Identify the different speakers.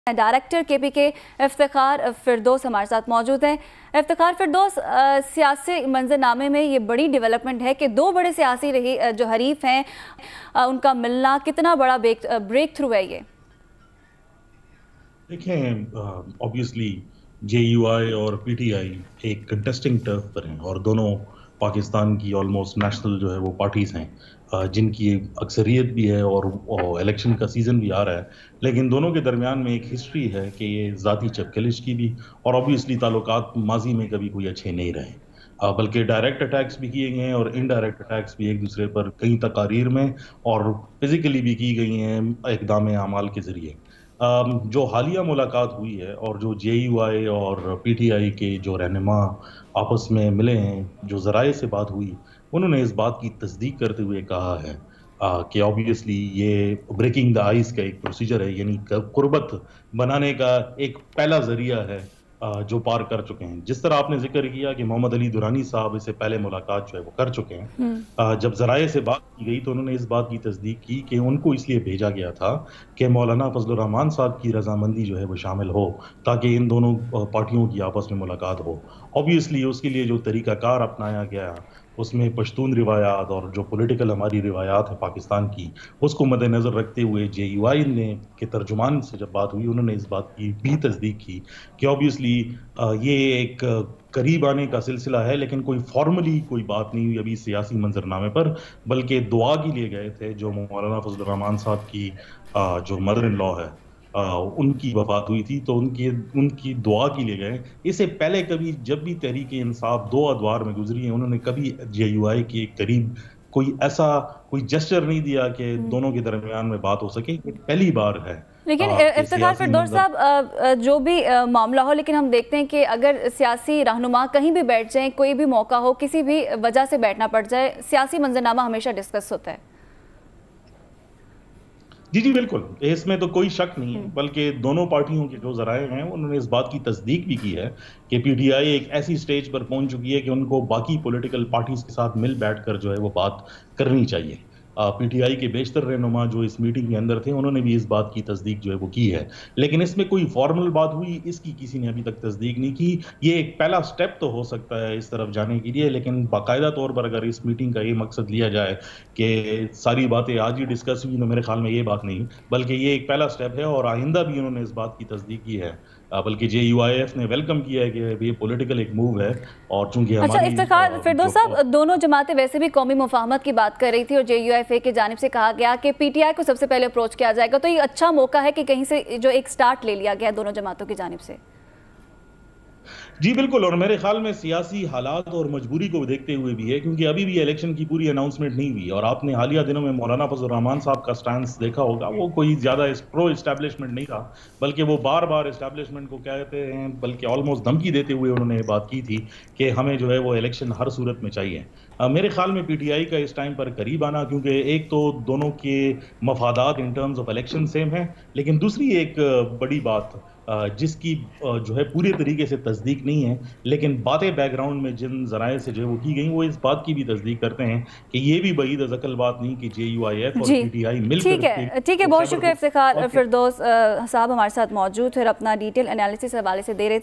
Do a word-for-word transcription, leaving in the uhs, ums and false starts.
Speaker 1: Director کے پی کے افتخار فردوس ہمارے ساتھ موجود ہیں۔ افتخار فردوس، سیاسی منظرنامے میں یہ بڑی ڈیولپمنٹ ہے کہ دو بڑے سیاسی رہی جو حریف ہیں ان کا ملنا کتنا بڑا بریک تھرو ہے؟ یہ
Speaker 2: دیکھیں، اوبیسلی جے یو آئی اور پی ٹی آئی ایک کنٹیسٹنگ ٹرف پر ہیں اور دونوں پاکستان کی آلموسٹ نیشنل جو ہے وہ پارٹیز ہیں جن کی اکثریت بھی ہے اور الیکشن کا سیزن بھی آ رہا ہے، لیکن دونوں کے درمیان میں ایک ہسٹری ہے کہ یہ ذاتی چپکلش کی بھی، اور اوبیسلی تعلقات ماضی میں کبھی کوئی اچھے نہیں رہے، بلکہ ڈائریکٹ اٹیکس بھی کیے گئے ہیں اور انڈائریکٹ اٹیکس بھی ایک دوسرے پر کئی تقاریر میں اور فزیکلی بھی کی گئی ہیں اقدام اعمال کے ذریعے۔ جو حالیہ ملاقات ہوئی ہے اور جو جے یو آئی اور پی ٹی آئی کے جو رہنما آپس میں ملے ہیں، جو ذرائع سے بات ہوئی، انہوں نے اس بات کی تصدیق کرتے ہوئے کہا ہے کہ اوبیسلی یہ بریکنگ دا آئس کا ایک پروسیجر ہے، یعنی قربت بنانے کا ایک پہلا ذریعہ ہے جو پار کر چکے ہیں۔ جس طرح آپ نے ذکر کیا کہ محمد علی دورانی صاحب اس سے پہلے ملاقات جو ہے وہ کر چکے ہیں، جب ذرائع سے بات کی گئی تو انہوں نے اس بات کی تصدیق کی کہ ان کو اس لیے بھیجا گیا تھا کہ مولانا فضل الرحمان صاحب کی رضامندی جو ہے وہ شامل ہو تاکہ ان دونوں پارٹیوں کی آپس میں ملاقات ہو۔ اوبیسلی اس کے لیے جو طریقہ کار اپنایا گیا اس میں پشتون روایات اور جو پولیٹیکل ہماری روایات ہے پاکستان کی، اس کو مد نظر رکھتے ہوئے جے یو آئی نے کے ترجمان سے جب بات ہوئی، انہوں نے اس بات کی بھی تصدیق کی کہ اوبیسلی یہ ایک قریب آنے کا سلسلہ ہے، لیکن کوئی فارملی کوئی بات نہیں ہوئی ابھی سیاسی منظرنامے پر، بلکہ دعا کے لیے گئے تھے۔ جو مولانا فضل الرحمان صاحب کی جو مدر ان لا ہے ان کی وفات ہوئی تھی تو ان کی ان کی دعا کے لیے گئے۔ اس سے پہلے کبھی جب بھی تحریک انصاف دو ادوار میں گزری ہیں، انہوں نے کبھی جے یو آئی کے قریب کوئی ایسا کوئی جسچر نہیں دیا کہ دونوں کے درمیان میں بات ہو سکے، پہلی بار ہے۔
Speaker 1: لیکن افتخار فردوس صاحب، جو بھی معاملہ ہو، لیکن ہم دیکھتے ہیں کہ اگر سیاسی رہنما کہیں بھی بیٹھ جائیں، کوئی بھی موقع ہو، کسی بھی وجہ سے بیٹھنا پڑ جائے، سیاسی منظرنامہ ہمیشہ ڈسکس ہوتا ہے۔
Speaker 2: جی جی بالکل، اس میں تو کوئی شک نہیں ہے، بلکہ دونوں پارٹیوں کے جو ذرائع ہیں انہوں نے اس بات کی تصدیق بھی کی ہے کہ پی ٹی آئی ایک ایسی سٹیج پر پہنچ چکی ہے کہ ان کو باقی پولیٹیکل پارٹیز کے ساتھ مل بیٹھ کر جو ہے وہ بات کرنی چاہیے۔ پی ٹی آئی کے بیشتر رہنما جو اس میٹنگ کے اندر تھے انہوں نے بھی اس بات کی تصدیق جو ہے وہ کی ہے، لیکن اس میں کوئی فارمل بات ہوئی اس کی کسی نے ابھی تک تصدیق نہیں کی۔ یہ ایک پہلا سٹیپ تو ہو سکتا ہے اس طرف جانے کے لیے، لیکن باقاعدہ طور پر اگر اس میٹنگ کا یہ مقصد لیا جائے کہ ساری باتیں آج ہی ڈسکس ہوئی تو میرے خیال میں یہ بات نہیں، بلکہ یہ ایک پہلا سٹیپ ہے اور آئندہ بھی انہوں نے اس بات کی تصدیق کی ہے، بلکہ جے یو آئی ایف نے ویلکم کیا ہے کہ یہ پولیٹیکل ایک موو ہے۔ اور چونکہ
Speaker 1: اچھا افتخار فردوس صاحب، دونوں جماعتیں ویسے بھی قومی مفاہمت کی بات کر رہی تھی اور جے یو ایف اے کی جانب سے کہا گیا کہ پی ٹی آئی کو سب سے پہلے اپروچ کیا جائے گا، تو یہ اچھا موقع ہے کہ کہیں سے جو ایک سٹارٹ لے لیا گیا دونوں جماعتوں کی جانب سے۔
Speaker 2: جی بالکل، اور میرے خیال میں سیاسی حالات اور مجبوری کو دیکھتے ہوئے بھی ہے، کیونکہ ابھی بھی الیکشن کی پوری اناؤنسمنٹ نہیں ہوئی، اور آپ نے حالیہ دنوں میں مولانا فضل الرحمان صاحب کا سٹانس دیکھا ہوگا، وہ کوئی زیادہ پرو اسٹیبلشمنٹ نہیں تھا، بلکہ وہ بار بار اسٹیبلشمنٹ کو کہتے ہیں، بلکہ آلموسٹ دھمکی دیتے ہوئے انہوں نے یہ بات کی تھی کہ ہمیں جو ہے وہ الیکشن ہر صورت میں چاہیے۔ میرے خیال میں پی ٹی آئی کا اس ٹائم پر قریب آنا، کیونکہ ایک تو دونوں کے مفادات in terms of election same ہیں، لیکن دوسری ایک بڑی بات جس کی جو ہے پوری طریقے سے تصدیق نہیں ہے، لیکن باتیں بیک گراؤنڈ میں جن ذرائع سے جو وہ کی گئیں وہ اس بات کی بھی تصدیق کرتے ہیں کہ یہ بھی بعید از عقل بات نہیں کہ جے یو آئی ایف اور پی ٹی آئی مل کر
Speaker 1: ٹھیک ہے ٹھیک ہے بہت شکریہ افتخار فردوس صاحب ہمارے ساتھ موجود تھے اور اپنا ڈیٹیل انالیسس حوالے سے دے رہے تھے۔